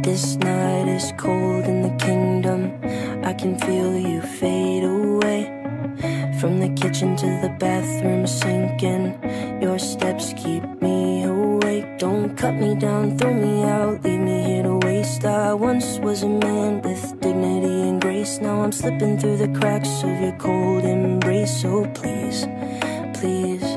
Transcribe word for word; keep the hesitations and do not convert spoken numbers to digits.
This night is cold in the kingdom. I can feel you fade away. From the kitchen to the bathroom sinking, your steps keep me awake. Don't cut me down, throw me out, leave me here to waste. I once was a man with dignity and grace. Now I'm slipping through the cracks of your cold embrace. So please, please